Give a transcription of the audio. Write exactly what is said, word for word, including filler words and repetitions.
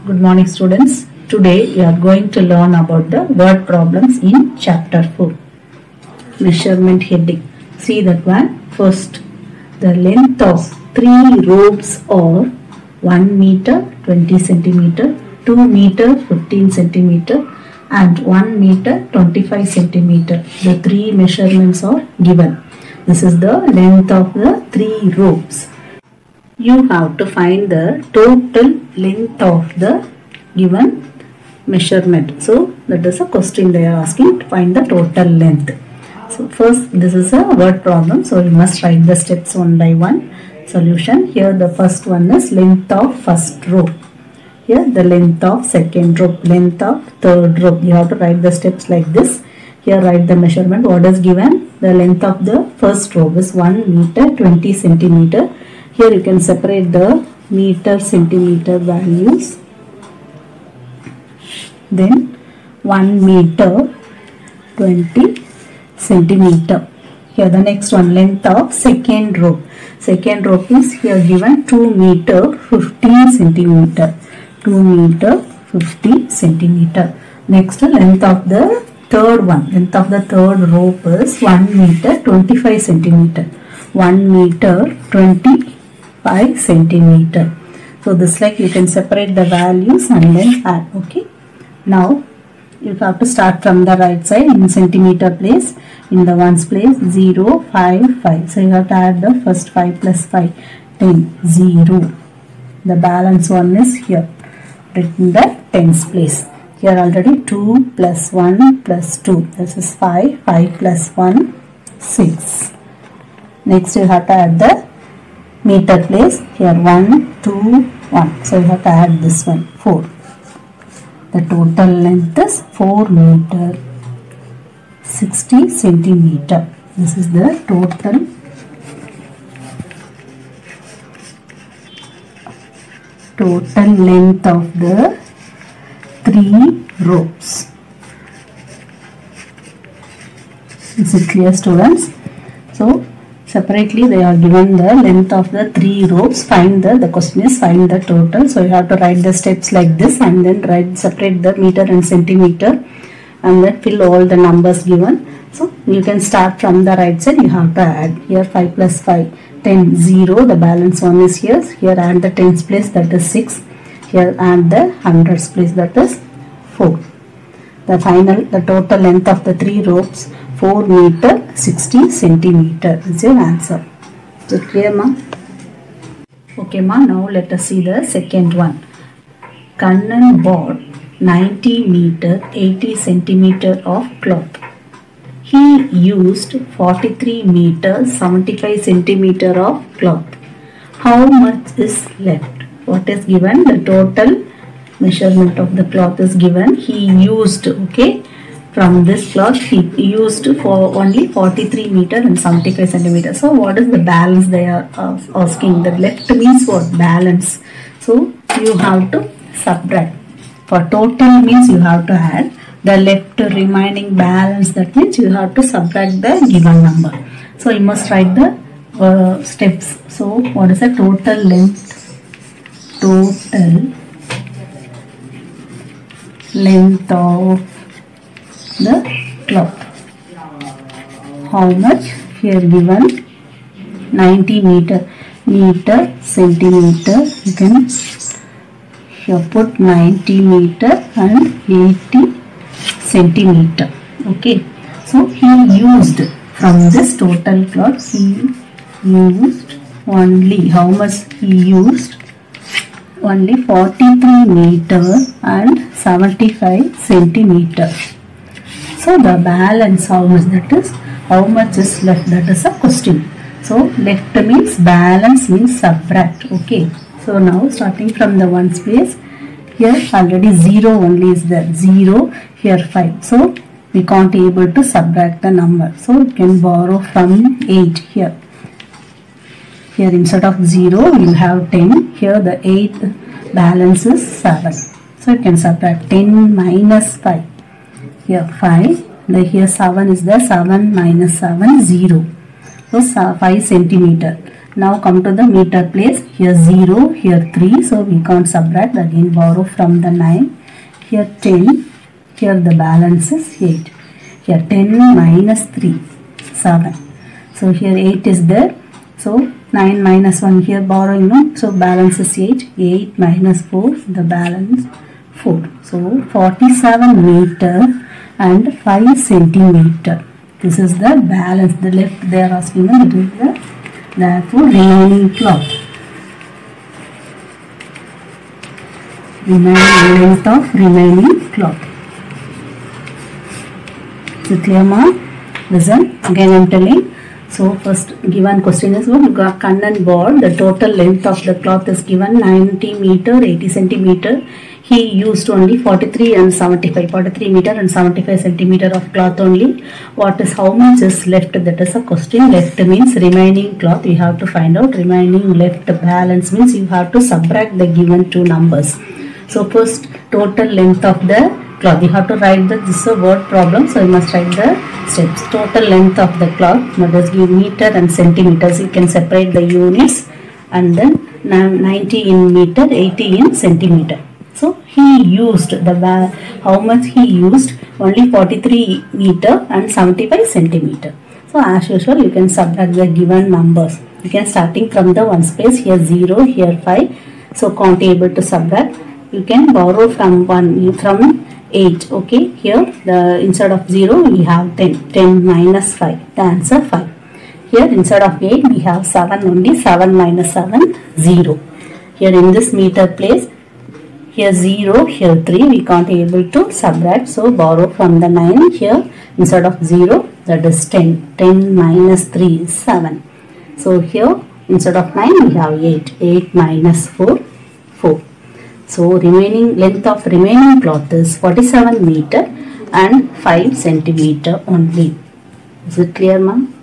Good morning students. Today we are going to learn about the word problems in chapter four. Measurement heading. See that one. First, the length of three ropes are one meter twenty centimeter, two meter fifteen centimeter and one meter twenty-five centimeter. The three measurements are given. This is the length of the three ropes. You have to find the total length of the given measurement. So that is a question they are asking, to find the total length. So first, this is a word problem, so you must write the steps one by one. Solution. Here the first one is length of first rope. Here the length of second rope, length of third rope. You have to write the steps like this. Here write the measurement. What is given? The length of the first rope is one meter twenty centimeter. Here you can separate the meter centimeter values. Then one meter twenty centimeter. Here the next one, length of second rope. Second rope is here given two meter fifteen centimeter. two meter fifty centimeter. Next, length of the third one. Length of the third rope is one meter twenty-five centimeter. one meter twenty-five centimeter. So this like you can separate the values and then add. Okay. Now you have to start from the right side in centimeter place. In the ones place zero, five, five. So you have to add the first five plus five, ten, zero. The balance one is here written the tens place. Here already two plus one plus two. This is five. five plus one, six. Next you have to add the meter place. Here one, two, one. So you have to add this one, four. The total length is four meter sixty centimeter. This is the total total length of the three ropes. Is it clear, students? So separately they are given the length of the three ropes. Find the, the question is find the total. So you have to write the steps like this and then write separate the meter and centimeter and then fill all the numbers given. So you can start from the right side. You have to add here five plus five, ten, zero. The balance one is here. Here add the tens place, that is six. Here add the hundreds place, that is four. The final, the total length of the three ropes, four meter sixty centimeter is your answer. Is it clear, ma? Okay, ma. Now let us see the second one. Kannan bought ninety meter eighty centimeter of cloth. He used forty-three meter seventy-five centimeter of cloth. How much is left? What is given? The total measurement of the cloth is given. He used, okay, from this cloth he used for only forty-three meter and seventy-five centimeter. So what is the balance they are uh, asking? The left means what? Balance. So you have to subtract. For total means you have to add. The left remaining balance, that means you have to subtract the given number. So you must write the uh, steps. So what is the total length? Total length of the cloth. How much? Here given ninety meter. Meter, centimeter. You can here put ninety meter and eighty centimeter. Okay. So he used from this total cloth, he used only, how much he used? Only forty-three meter and seventy-five centimeter. So the balance, how much that is? How much is left? That is a question. So left means balance means subtract. Okay. So now starting from the ones place, here already zero only is there. zero, here five. So we can't able to subtract the number. So we can borrow from eight here. Here instead of zero we will have ten. Here the eight balance is seven. So you can subtract ten minus five. Here five. The here seven is there. seven minus seven, zero. So five centimeter. Now come to the meter place. Here zero, here three. So we can't subtract. Again borrow from the nine. Here ten. Here the balance is eight. Here ten minus three, seven. So here eight is there. So nine minus one here borrowing. No? So balance is eight. eight minus four. The balance four. So forty-seven meter and five centimeter. This is the balance. The left they are asking us. It is the therefore remaining cloth. Remaining length of remaining cloth. Is it clear, ma'am? Listen. Again I am telling. So first given question is what? Kannan bought the total length of the cloth is given ninety meter, eighty centimeter. He used only forty-three and seventy-five, forty-three meter and seventy-five centimeter of cloth only. What is how much is left? That is a question. Left means remaining cloth. You have to find out. Remaining left balance means you have to subtract the given two numbers. So first total length of the cloth. You have to write the this is a word problem. So you must write the steps. Total length of the cloth. Now just give meter and centimeters. You can separate the units and then ninety in meter, eighty in centimeter. So he used the how much he used only forty-three meter and seventy-five centimeter. So as usual you can subtract the given numbers. You can starting from the one space here zero, here five. So can't able to subtract. You can borrow from one from eight. Okay, here the instead of zero we have ten. ten minus five. The answer five. Here instead of eight we have seven only. seven minus seven zero. Here in this meter place. Here zero, here three, we can't able to subtract. So borrow from the nine here instead of zero, that is ten. ten minus three is seven. So here instead of nine we have eight. eight minus four, four. So remaining length of remaining cloth is forty-seven meter and five centimeter only. Is it clear, ma'am?